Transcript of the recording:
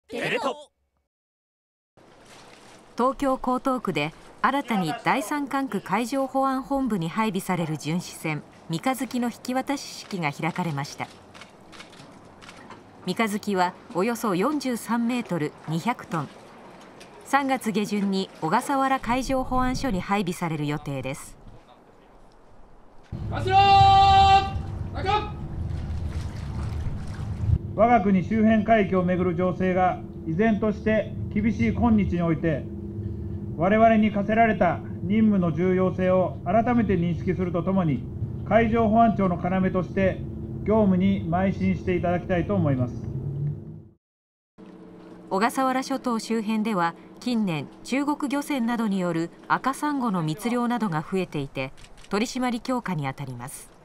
テレ東京江東区で新たに第三管区海上保安本部に配備される巡視船三日月の引き渡し式が開かれました。三日月はおよそ43メートル200トン、3月下旬に小笠原海上保安署に配備される予定です。 我が国周辺海域をめぐる情勢が依然として厳しい今日において、我々に課せられた任務の重要性を改めて認識するとともに、海上保安庁の要として業務に邁進していただきたいと思います。 小笠原諸島周辺では近年、中国漁船などによる赤サンゴの密漁などが増えていて、取り締まり強化に当たります。